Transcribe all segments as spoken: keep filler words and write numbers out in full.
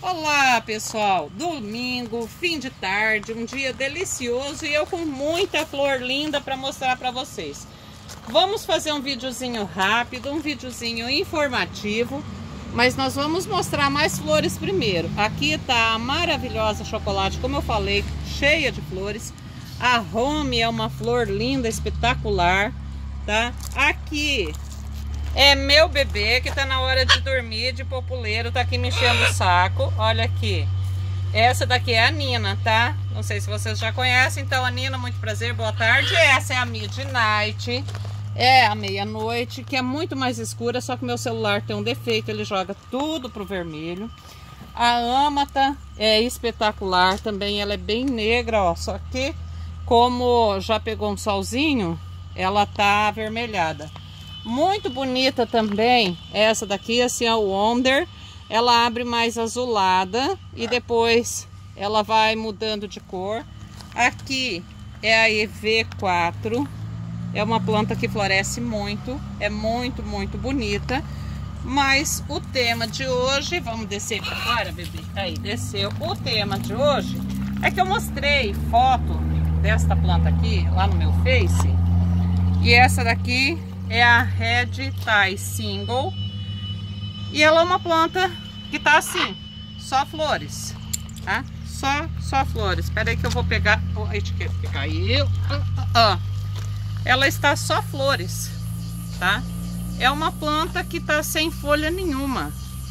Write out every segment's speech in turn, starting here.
Olá pessoal, domingo, fim de tarde, um dia delicioso e eu com muita flor linda para mostrar para vocês. Vamos fazer um videozinho rápido, um videozinho informativo, mas nós vamos mostrar mais flores primeiro. Aqui tá a maravilhosa chocolate, como eu falei, cheia de flores. A Home é uma flor linda, espetacular, tá? Aqui é meu bebê que tá na hora de dormir, de populeiro, tá aqui me enchendo o saco. Olha aqui. Essa daqui é a Nina, tá? Não sei se vocês já conhecem. Então, a Nina, muito prazer, boa tarde. Essa é a Midnight. É a meia-noite, que é muito mais escura, só que meu celular tem um defeito, ele joga tudo pro vermelho. A Amata é espetacular também, ela é bem negra, ó. Só que, como já pegou um solzinho, ela tá avermelhada. Muito bonita também essa daqui, assim, é o Wonder. Ela abre mais azulada e depois ela vai mudando de cor. Aqui é a E V quatro. É uma planta que floresce muito, é muito, muito bonita. Mas o tema de hoje, vamos descer para fora, bebê? Aí, desceu. O tema de hoje é que eu mostrei foto desta planta aqui, lá no meu Face. E essa daqui é a Red Tie Single. E ela é uma planta que tá assim, só flores, tá? Só, só flores. Espera aí que eu vou pegar a etiqueta que caiu. Ah, ah. Ela está só flores, tá? É uma planta que tá sem folha nenhuma.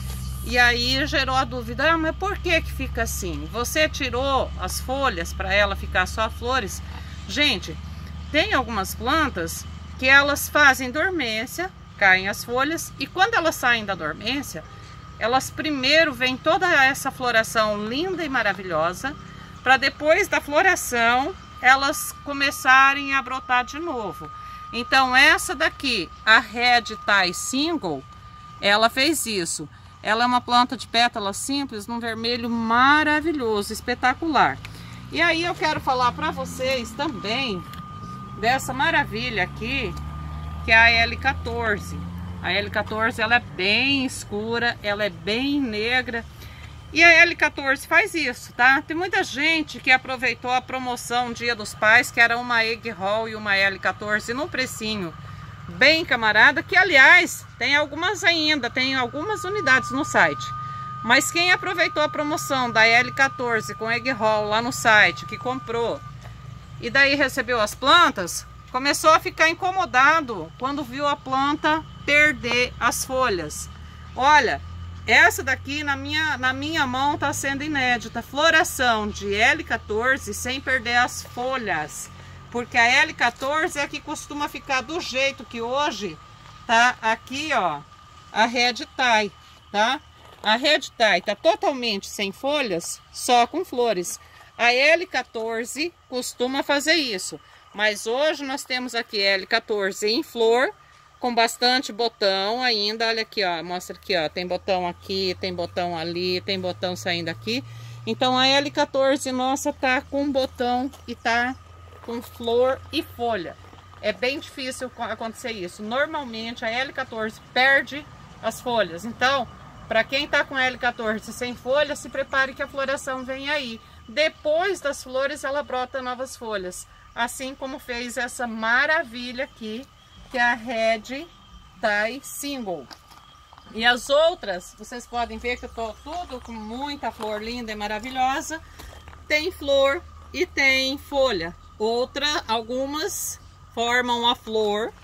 E aí gerou a dúvida, ah, mas por que que fica assim? Você tirou as folhas para ela ficar só flores? Gente, tem algumas plantas que elas fazem dormência, caem as folhas, e quando elas saem da dormência, elas primeiro vem toda essa floração linda e maravilhosa, para depois da floração elas começarem a brotar de novo. Então essa daqui, a Red Tie Single, ela fez isso. Ela é uma planta de pétalas simples, num vermelho maravilhoso, espetacular. E aí eu quero falar para vocês também dessa maravilha aqui, que é a L quatorze. A L quatorze, ela é bem escura, ela é bem negra. E a L quatorze faz isso, tá? Tem muita gente que aproveitou a promoção Dia dos Pais, que era uma Egg Roll e uma L quatorze num precinho bem camarada, que aliás, tem algumas ainda, tem algumas unidades no site. Mas quem aproveitou a promoção da L quatorze com Egg Roll lá no site, que comprou, e daí recebeu as plantas, começou a ficar incomodado quando viu a planta perder as folhas. Olha, essa daqui na minha, na minha mão está sendo inédita. Floração de L quatorze sem perder as folhas. Porque a L quatorze é que costuma ficar do jeito que hoje tá aqui, ó, a Red Tie, tá? A Red Tie tá totalmente sem folhas, só com flores. A L quatorze costuma fazer isso, mas hoje nós temos aqui L quatorze em flor, com bastante botão ainda. Olha aqui, ó, mostra aqui, ó, tem botão aqui, tem botão ali, tem botão saindo aqui. Então a L quatorze nossa tá com botão e tá com flor e folha. É bem difícil acontecer isso. Normalmente a L quatorze perde as folhas. Então, para quem tá com L quatorze sem folha, se prepare que a floração vem aí. Depois das flores ela brota novas folhas, assim como fez essa maravilha aqui, que é a Red Tie Single. E as outras, vocês podem ver que eu tô tudo com muita flor linda e maravilhosa. Tem flor e tem folha. Outra, algumas formam a flor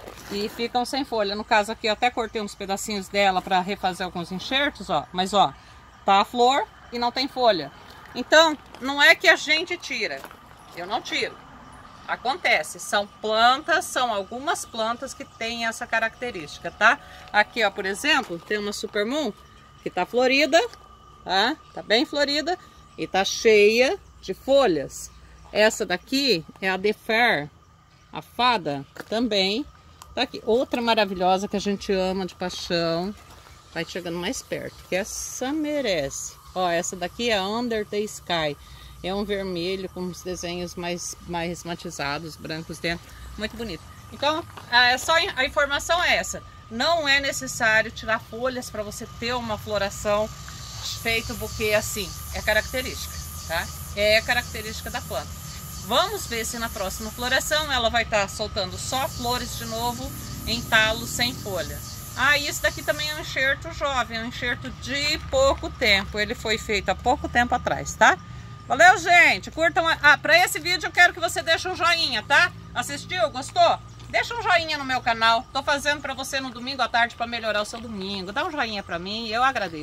e ficam sem folha. No caso aqui eu até cortei uns pedacinhos dela para refazer alguns enxertos, ó. Mas ó, tá a flor e não tem folha. Então, não é que a gente tira, eu não tiro. Acontece, são plantas, são algumas plantas que têm essa característica, tá? Aqui, ó, por exemplo, tem uma Super Moon que tá florida, tá? Tá bem florida e tá cheia de folhas. Essa daqui é a The Fair, a fada, também tá aqui. Outra maravilhosa que a gente ama de paixão. Vai chegando mais perto, que essa merece. Ó, essa daqui é Under the Sky. É um vermelho com os desenhos mais, mais matizados, brancos dentro. Muito bonito. Então, é só a informação é essa. Não é necessário tirar folhas para você ter uma floração feito buquê assim. É característica, tá? É característica da planta. Vamos ver se na próxima floração ela vai estar soltando só flores de novo em talo sem folha. Ah, isso daqui também é um enxerto jovem, é um enxerto de pouco tempo. Ele foi feito há pouco tempo atrás, tá? Valeu, gente! Curtam... A... Ah, para esse vídeo eu quero que você deixe um joinha, tá? Assistiu? Gostou? Deixa um joinha no meu canal. Tô fazendo para você no domingo à tarde para melhorar o seu domingo. Dá um joinha para mim, eu agradeço.